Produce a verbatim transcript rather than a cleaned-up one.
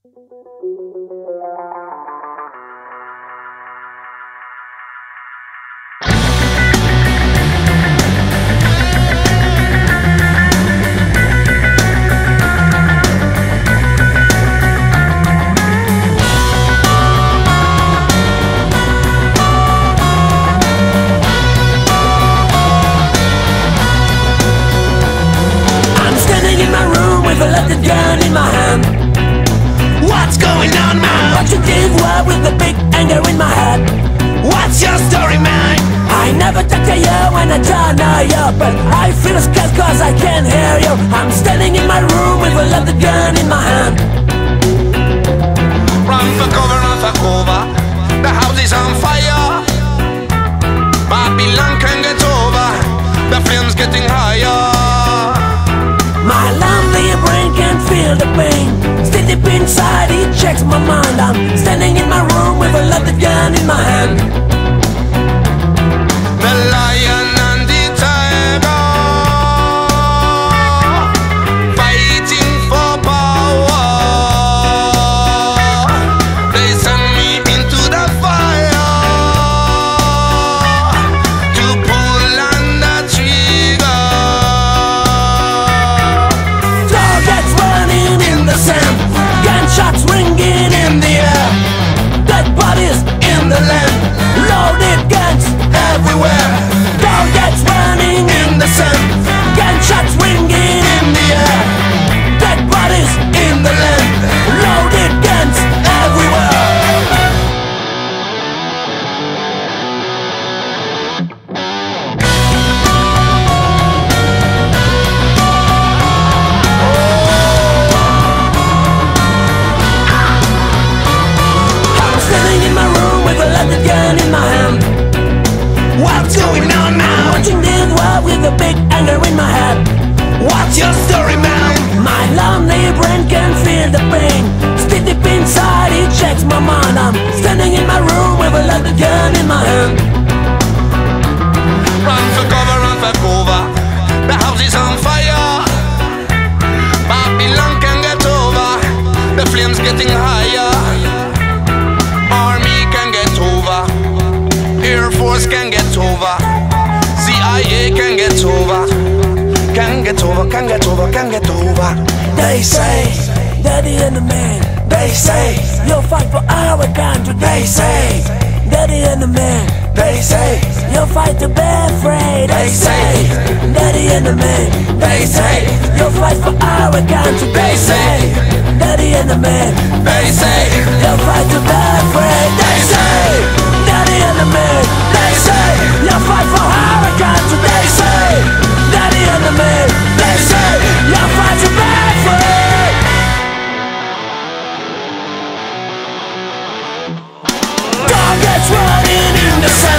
Gun in my hand. What's going on, man? What you did was with the big anger in my head. What's your story, man? I never talk to you when I don't know you, but I feel scared cause I can't hear you. I'm standing in my room with a loaded gun in my hand. Run for cover, run for cover. The house is on fire. Babylon can't get over. The flame's getting higher. My lonely brain can't feel the pain. Still deep inside, it checks my mind. I'm standing in my room with a loaded gun in my hand. The lion and the tiger fighting for power. They send me into the fire to pull on the trigger. Targets running in the sand, gunshots ringing in the air, dead bodies in the land, loaded guns everywhere. Targets running in the sun, gunshots ringing in the air, dead bodies in the land, loaded guns everywhere. I'm standing in my room with a loaded gun in my hand. What's going on now? Watching this world with a big anger in my head. What's your story, man? My lonely brain can feel the pain. Still deep inside, it checks my mind. I'm standing in my room with a loaded gun in my hand. Run for cover, run for cover. The house is on fire. Babylon can get over. The flame's getting higher. Army can get over. Air Force can get over. C I A can get over. Can get over, can get over, can get over. They say, Daddy and the man. They say, you'll fight for our country. They say, Daddy and the man. They say, you'll fight to be afraid. They say, Daddy and the man. They say, you'll fight for our country. They say, Daddy and the man. They say, you'll fight to be afraid. They say, Daddy and the man. They say, you'll fight for our country. They say, Daddy and the man. They say, you'll fight to be afraid. Targets running in the sun.